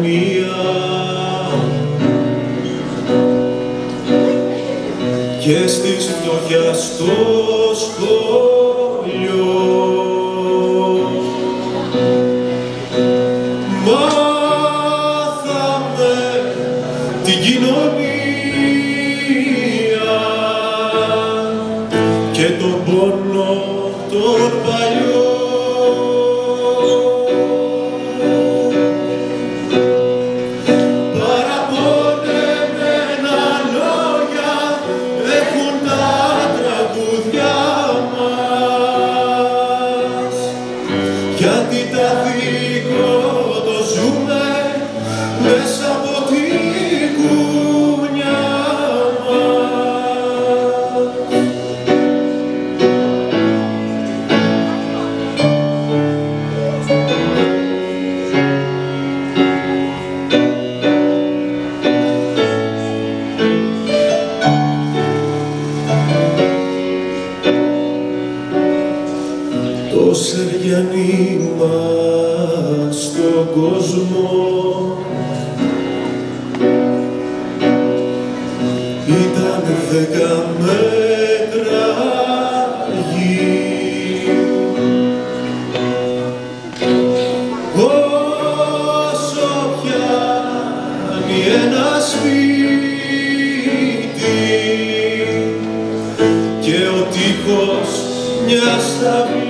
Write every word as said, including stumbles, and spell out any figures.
μία και στις φτωχιάς στο σχολείο. Μάθαμε την κοινωνία και τον πόνο τον παλιό. Γιατί τα δίκο το ζούμε μέσα από τη γουνιά μας. Το Σεργιανή μας στον κόσμο ήταν δέκα μέτρα γη. Όσο πιάνει ένα σπίτι και ο τείχος μια σταυλή,